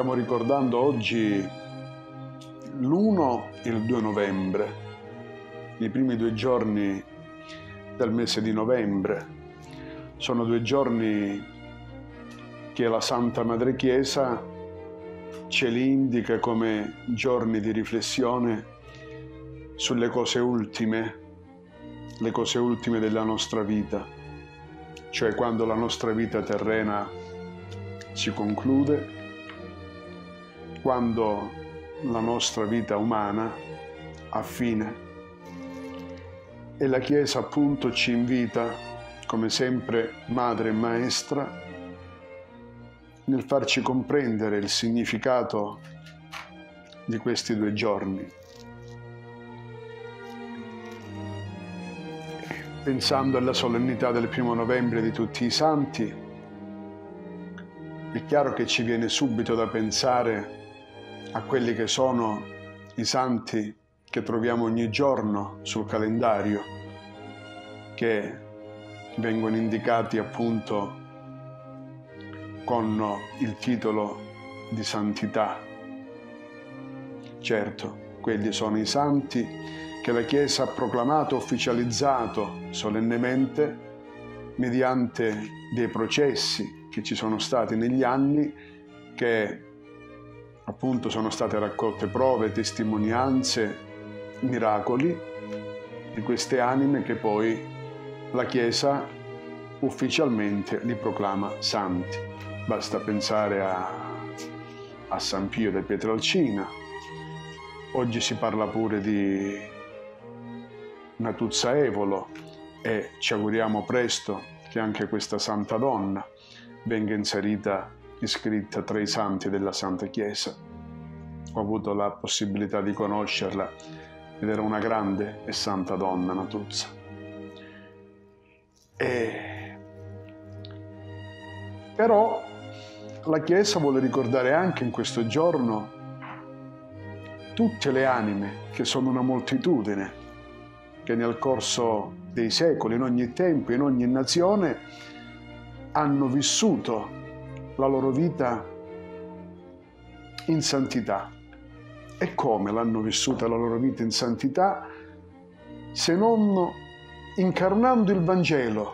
Stiamo ricordando oggi l'1 e il 2 novembre, i primi 2 giorni del mese di novembre. Sono 2 giorni che la Santa Madre Chiesa ce li indica come giorni di riflessione sulle cose ultime, le cose ultime della nostra vita, cioè quando la nostra vita terrena si conclude, quando la nostra vita umana ha fine. E la Chiesa appunto ci invita, come sempre madre e maestra, nel farci comprendere il significato di questi 2 giorni. Pensando alla solennità del 1° novembre di tutti i santi, è chiaro che ci viene subito da pensare a quelli che sono i santi che troviamo ogni giorno sul calendario, che vengono indicati appunto con il titolo di santità. Certo, quelli sono i santi che la Chiesa ha proclamato, ufficializzato solennemente mediante dei processi che ci sono stati negli anni, che appunto sono state raccolte prove, testimonianze, miracoli di queste anime che poi la Chiesa ufficialmente li proclama santi. Basta pensare a San Pio da Pietrelcina. Oggi si parla pure di Natuzza Evolo e ci auguriamo presto che anche questa santa donna venga iscritta tra i santi della Santa Chiesa. Ho avuto la possibilità di conoscerla ed era una grande e santa donna, Natuzza. Però la Chiesa vuole ricordare anche in questo giorno tutte le anime, che sono una moltitudine, che nel corso dei secoli, in ogni tempo, in ogni nazione, hanno vissuto la loro vita in santità. E come l'hanno vissuta la loro vita in santità? Se non incarnando il Vangelo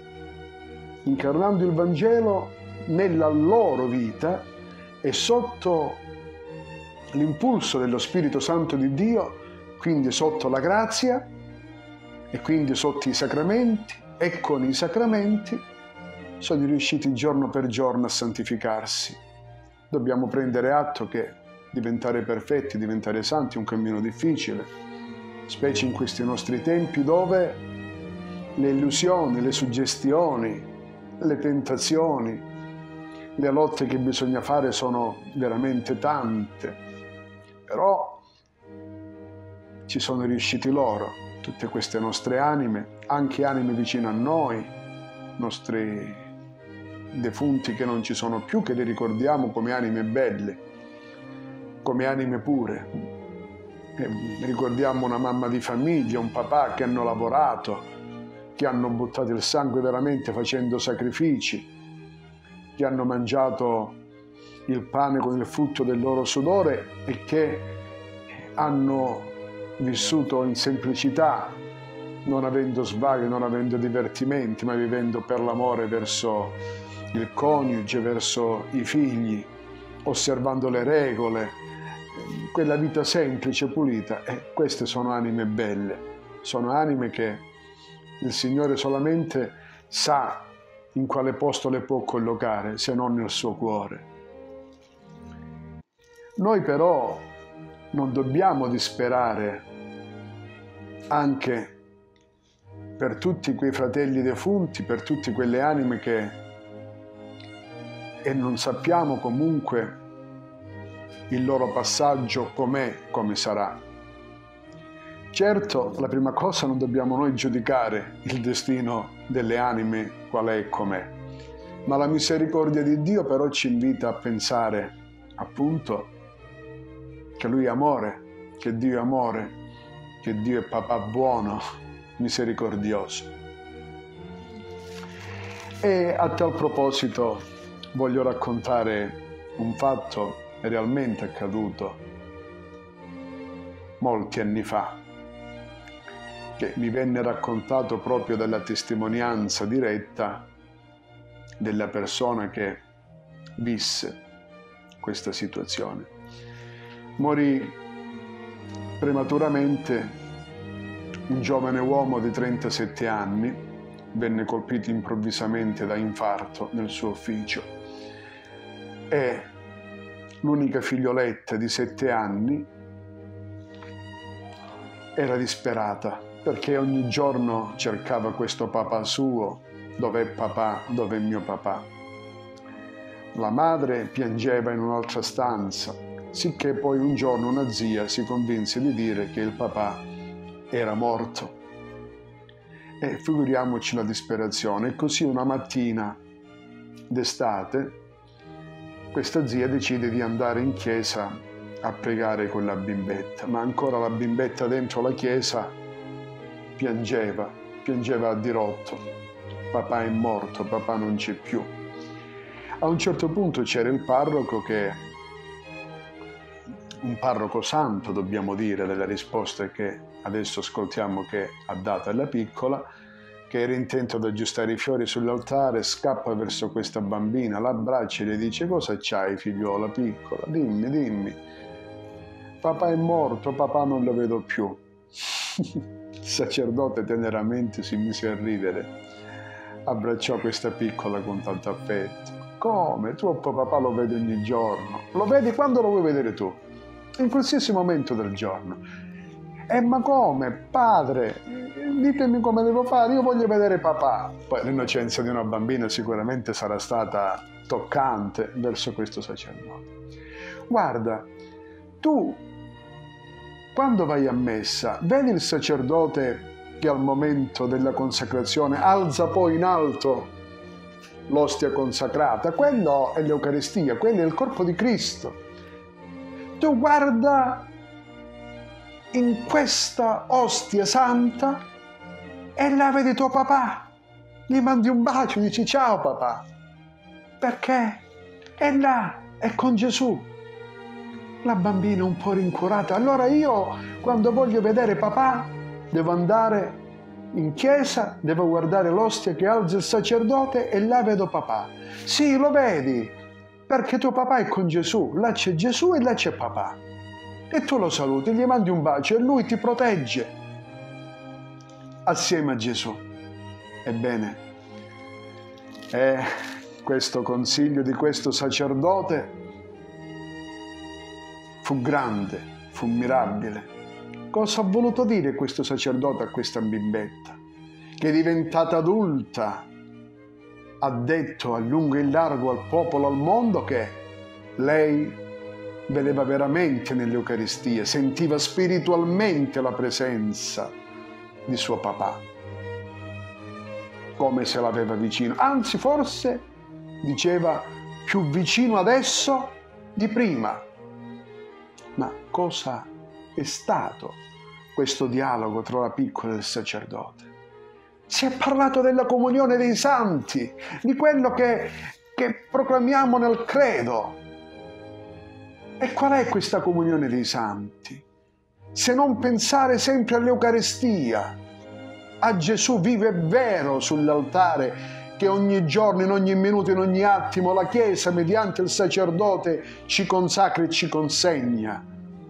nella loro vita e sotto l'impulso dello Spirito Santo di Dio, quindi sotto la grazia e quindi sotto i sacramenti, e con i sacramenti sono riusciti giorno per giorno a santificarsi. Dobbiamo prendere atto che diventare perfetti, diventare santi è un cammino difficile, specie in questi nostri tempi dove le illusioni, le suggestioni, le tentazioni, le lotte che bisogna fare sono veramente tante. Però ci sono riusciti loro, tutte queste nostre anime, anche anime vicine a noi, nostri defunti che non ci sono più, che li ricordiamo come anime belle, come anime pure. Ricordiamo una mamma di famiglia, un papà che hanno lavorato, che hanno buttato il sangue veramente facendo sacrifici, che hanno mangiato il pane con il frutto del loro sudore e che hanno vissuto in semplicità, non avendo svaghi, non avendo divertimenti, ma vivendo per l'amore verso il coniuge, verso i figli, osservando le regole, quella vita semplice, pulita. Queste sono anime belle, sono anime che il Signore solamente sa in quale posto le può collocare, se non nel suo cuore. Noi però non dobbiamo disperare anche per tutti quei fratelli defunti, per tutte quelle anime che e non sappiamo comunque il loro passaggio com'è, come sarà. Certo, la prima cosa, non dobbiamo noi giudicare il destino delle anime qual è e com'è, ma la misericordia di Dio però ci invita a pensare appunto che Lui è amore, che Dio è amore, che Dio è papà buono, misericordioso. E a tal proposito voglio raccontare un fatto è realmente accaduto molti anni fa, che mi venne raccontato proprio dalla testimonianza diretta della persona che visse questa situazione. Morì prematuramente un giovane uomo di 37 anni, venne colpito improvvisamente da infarto nel suo ufficio e l'unica figlioletta di 7 anni era disperata perché ogni giorno cercava questo papà suo, dov'è papà, dov'è mio papà. La madre piangeva in un'altra stanza, sicché poi un giorno una zia si convinse di dire che il papà era morto. E figuriamoci la disperazione. E così una mattina d'estate questa zia decide di andare in chiesa a pregare con la bimbetta, ma ancora la bimbetta dentro la chiesa piangeva a dirotto. Papà è morto, papà non c'è più. A un certo punto c'era il parroco un parroco santo, dobbiamo dire, delle risposte che adesso ascoltiamo che ha dato alla piccola, che era intento ad aggiustare i fiori sull'altare, scappa verso questa bambina, l'abbraccia e le dice: cosa c'hai, figliuola piccola? Dimmi. Papà è morto, papà non lo vedo più. Il sacerdote teneramente si mise a ridere, abbracciò questa piccola con tanto affetto. Come? Tu papà lo vedi ogni giorno. Lo vedi quando lo vuoi vedere tu? In qualsiasi momento del giorno. Ma come? Padre, ditemi come devo fare, io voglio vedere papà. Poi l'innocenza di una bambina sicuramente sarà stata toccante verso questo sacerdote. Guarda, tu quando vai a messa, vedi il sacerdote che al momento della consacrazione alza poi in alto l'ostia consacrata? Quello è l'Eucaristia, quello è il corpo di Cristo. Tu guarda in questa ostia santa e là vedi tuo papà, gli mandi un bacio, dici ciao papà, perché è là, è con Gesù. La bambina un po' rincuorata, allora io quando voglio vedere papà devo andare in chiesa, devo guardare l'ostia che alza il sacerdote e là vedo papà. Sì, lo vedi, perché tuo papà è con Gesù, là c'è Gesù e là c'è papà. E tu lo saluti, gli mandi un bacio e lui ti protegge assieme a Gesù. Ebbene, questo consiglio di questo sacerdote fu grande, fu mirabile. Cosa ha voluto dire questo sacerdote a questa bimbetta? Che è diventata adulta, ha detto a lungo e in largo al popolo, al mondo, che lei vedeva veramente nell'Eucaristia, sentiva spiritualmente la presenza di suo papà, come se l'aveva vicino. Anzi, forse, diceva, più vicino adesso di prima. Ma cosa è stato questo dialogo tra la piccola e il sacerdote? Si è parlato della comunione dei santi, di quello che proclamiamo nel credo. E qual è questa comunione dei santi? Se non pensare sempre all'Eucaristia, a Gesù vivo e vero sull'altare, che ogni giorno, in ogni minuto, in ogni attimo la Chiesa, mediante il sacerdote, ci consacra e ci consegna.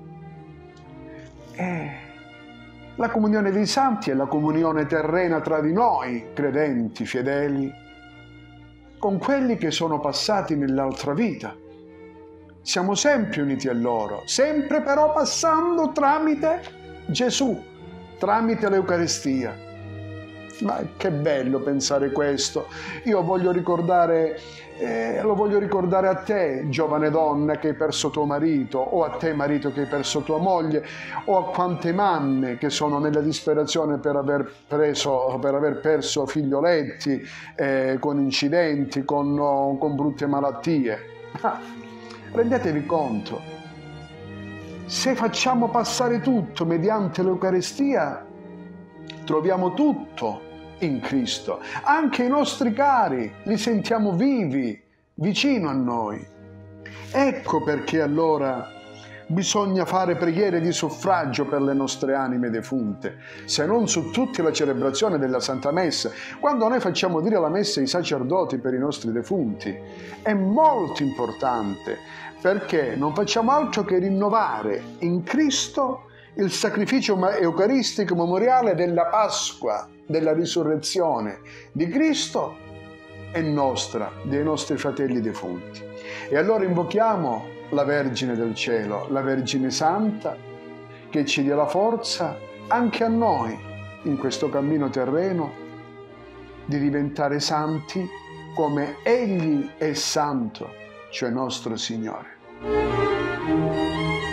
La comunione dei santi è la comunione terrena tra di noi, credenti, fedeli, con quelli che sono passati nell'altra vita. Siamo sempre uniti a loro, sempre però passando tramite Gesù, tramite l'Eucaristia. Ma che bello pensare questo. Io voglio ricordare, lo voglio ricordare a te, giovane donna che hai perso tuo marito, o a te, marito, che hai perso tua moglie, o a quante mamme che sono nella disperazione per aver perso figlioletti, con incidenti, con brutte malattie. Rendetevi conto, se facciamo passare tutto mediante l'Eucaristia, troviamo tutto in Cristo. Anche i nostri cari li sentiamo vivi, vicino a noi. Ecco perché allora bisogna fare preghiere di suffragio per le nostre anime defunte, se non su tutti la celebrazione della Santa Messa. Quando noi facciamo dire la Messa ai sacerdoti per i nostri defunti, è molto importante, perché non facciamo altro che rinnovare in Cristo il sacrificio eucaristico memoriale della Pasqua, della risurrezione di Cristo e nostra, dei nostri fratelli defunti. E allora invochiamo la Vergine del Cielo, la Vergine Santa, che ci dia la forza anche a noi, in questo cammino terreno, di diventare santi come Egli è santo, cioè nostro Signore.